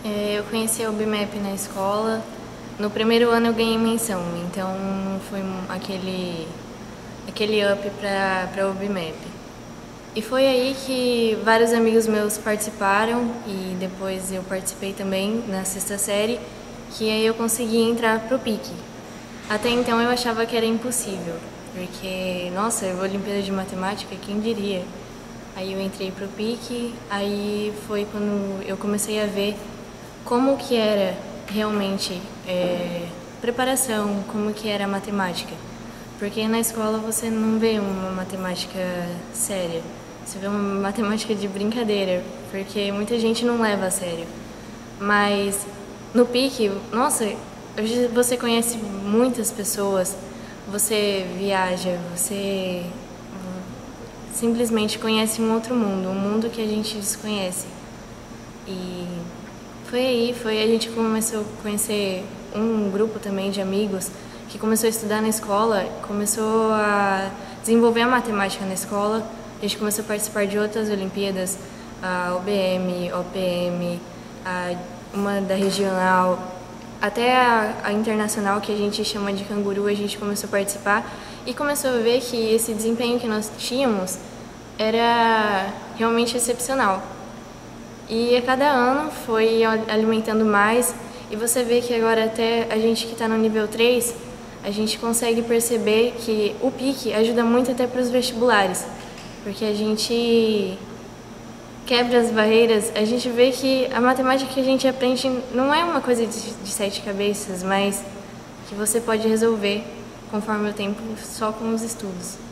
Eu conheci a UBMAP na escola. No primeiro ano eu ganhei menção, então foi aquele up para a UBMAP. E foi aí que vários amigos meus participaram e depois eu participei também na sexta série, que aí eu consegui entrar pro PIC. Até então eu achava que era impossível, porque, nossa, Olimpíada de Matemática, quem diria? Aí eu entrei pro PIC, aí foi quando eu comecei a ver como que era realmente preparação, como que era a matemática. Porque na escola você não vê uma matemática séria, você vê uma matemática de brincadeira, porque muita gente não leva a sério. Mas no PIC, nossa, hoje você conhece muitas pessoas, você viaja, você simplesmente conhece um outro mundo, um mundo que a gente desconhece. E foi a gente começou a conhecer um grupo também de amigos que começou a estudar na escola, começou a desenvolver a matemática na escola. A gente começou a participar de outras Olimpíadas, a OBM, OPM, uma da regional, até a internacional, que a gente chama de Canguru, a gente começou a participar e começou a ver que esse desempenho que nós tínhamos era realmente excepcional. E a cada ano foi alimentando mais e você vê que agora até a gente que está no nível 3, a gente consegue perceber que o PIC ajuda muito até para os vestibulares, porque a gente quebra as barreiras, a gente vê que a matemática que a gente aprende não é uma coisa de sete cabeças, mas que você pode resolver conforme o tempo só com os estudos.